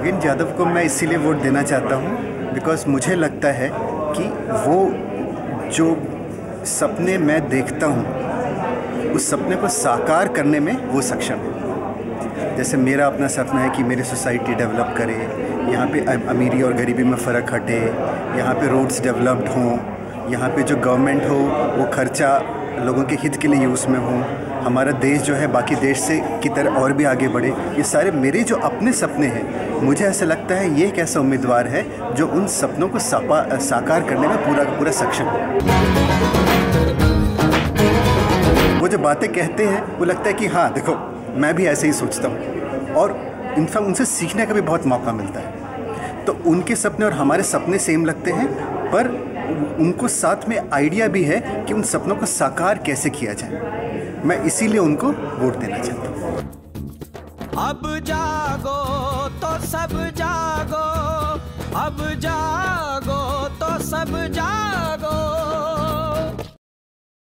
नवीन यादव को मैं इसीलिए वोट देना चाहता हूँ बिकॉज़ मुझे लगता है कि वो जो सपने मैं देखता हूँ उस सपने को साकार करने में वो सक्षम है। जैसे मेरा अपना सपना है कि मेरी सोसाइटी डेवलप करे, यहाँ पे अमीरी और गरीबी में फ़र्क हटे, यहाँ पे रोड्स डेवलप्ड हों, यहाँ पे जो गवर्नमेंट हो वो खर्चा लोगों के हित के लिए यूज़ में हो, हमारा देश जो है बाकी देश से की तरह और भी आगे बढ़े। ये सारे मेरे जो अपने सपने हैं, मुझे ऐसा लगता है ये एक ऐसा उम्मीदवार है जो उन सपनों को साकार करने में पूरा का पूरा सक्षम है। वो जो बातें कहते हैं वो लगता है कि हाँ देखो मैं भी ऐसे ही सोचता हूँ, और इनफैक्ट उनसे सीखने का भी बहुत मौका मिलता है। तो उनके सपने और हमारे सपने सेम लगते हैं, पर उनको साथ में आइडिया भी है कि उन सपनों को साकार कैसे किया जाए। मैं इसीलिए उनको वोट देना चाहता हूँ। अब जागो तो सब जागो, अब जागो।